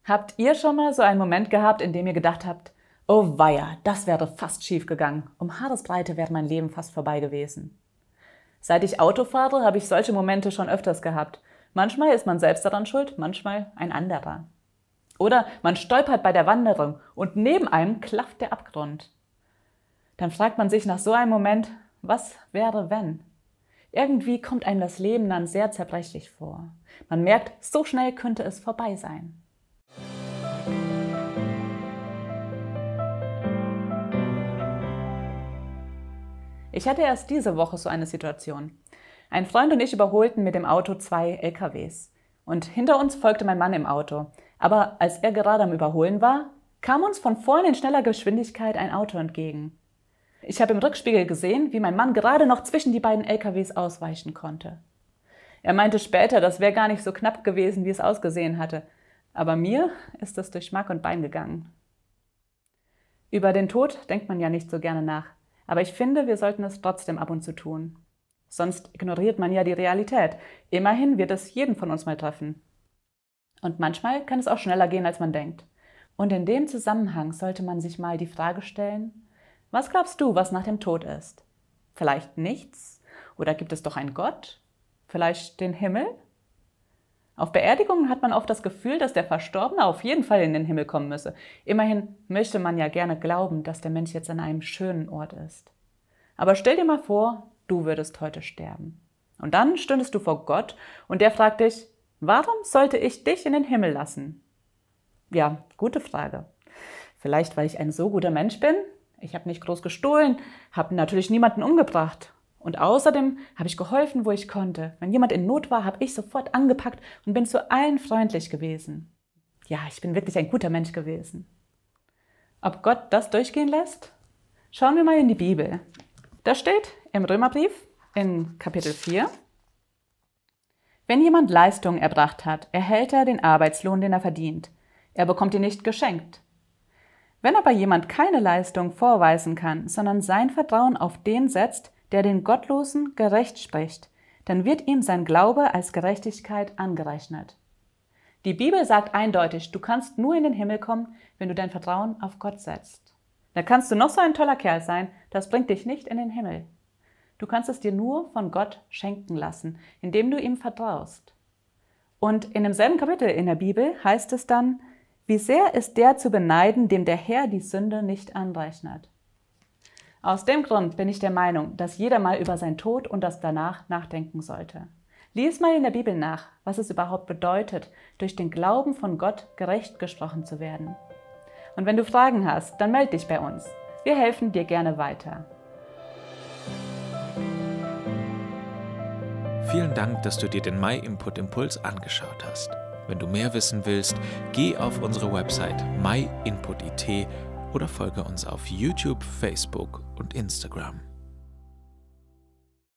Habt ihr schon mal so einen Moment gehabt, in dem ihr gedacht habt, oh weia, das wäre fast schief gegangen. Um Haaresbreite wäre mein Leben fast vorbei gewesen. Seit ich Auto fahre, habe ich solche Momente schon öfters gehabt. Manchmal ist man selbst daran schuld, manchmal ein anderer. Oder man stolpert bei der Wanderung und neben einem klafft der Abgrund. Dann fragt man sich nach so einem Moment, was wäre wenn? Irgendwie kommt einem das Leben dann sehr zerbrechlich vor. Man merkt, so schnell könnte es vorbei sein. Ich hatte erst diese Woche so eine Situation. Ein Freund und ich überholten mit dem Auto 2 LKWs. Und hinter uns folgte mein Mann im Auto. Aber als er gerade am Überholen war, kam uns von vorne in schneller Geschwindigkeit ein Auto entgegen. Ich habe im Rückspiegel gesehen, wie mein Mann gerade noch zwischen die beiden LKWs ausweichen konnte. Er meinte später, das wäre gar nicht so knapp gewesen, wie es ausgesehen hatte. Aber mir ist es durch Mark und Bein gegangen. Über den Tod denkt man ja nicht so gerne nach. Aber ich finde, wir sollten es trotzdem ab und zu tun. Sonst ignoriert man ja die Realität. Immerhin wird es jeden von uns mal treffen. Und manchmal kann es auch schneller gehen, als man denkt. Und in dem Zusammenhang sollte man sich mal die Frage stellen, was glaubst du, was nach dem Tod ist? Vielleicht nichts? Oder gibt es doch einen Gott? Vielleicht den Himmel? Auf Beerdigungen hat man oft das Gefühl, dass der Verstorbene auf jeden Fall in den Himmel kommen müsse. Immerhin möchte man ja gerne glauben, dass der Mensch jetzt an einem schönen Ort ist. Aber stell dir mal vor, du würdest heute sterben. Und dann stündest du vor Gott und der fragt dich, warum sollte ich dich in den Himmel lassen? Ja, gute Frage. Vielleicht, weil ich ein so guter Mensch bin? Ich habe nicht groß gestohlen, habe natürlich niemanden umgebracht. Und außerdem habe ich geholfen, wo ich konnte. Wenn jemand in Not war, habe ich sofort angepackt und bin zu allen freundlich gewesen. Ja, ich bin wirklich ein guter Mensch gewesen. Ob Gott das durchgehen lässt? Schauen wir mal in die Bibel. Da steht im Römerbrief in Kapitel 4, wenn jemand Leistung erbracht hat, erhält er den Arbeitslohn, den er verdient. Er bekommt ihn nicht geschenkt. Wenn aber jemand keine Leistung vorweisen kann, sondern sein Vertrauen auf den setzt, der den Gottlosen gerecht spricht, dann wird ihm sein Glaube als Gerechtigkeit angerechnet. Die Bibel sagt eindeutig, du kannst nur in den Himmel kommen, wenn du dein Vertrauen auf Gott setzt. Da kannst du noch so ein toller Kerl sein, das bringt dich nicht in den Himmel. Du kannst es dir nur von Gott schenken lassen, indem du ihm vertraust. Und in demselben Kapitel in der Bibel heißt es dann, wie sehr ist der zu beneiden, dem der Herr die Sünde nicht anrechnet. Aus dem Grund bin ich der Meinung, dass jeder mal über sein Tod und das danach nachdenken sollte. Lies mal in der Bibel nach, was es überhaupt bedeutet, durch den Glauben von Gott gerecht gesprochen zu werden. Und wenn du Fragen hast, dann melde dich bei uns. Wir helfen dir gerne weiter. Vielen Dank, dass du dir den MyInput Impuls angeschaut hast. Wenn du mehr wissen willst, geh auf unsere Website myinput.it oder folge uns auf YouTube, Facebook und Instagram.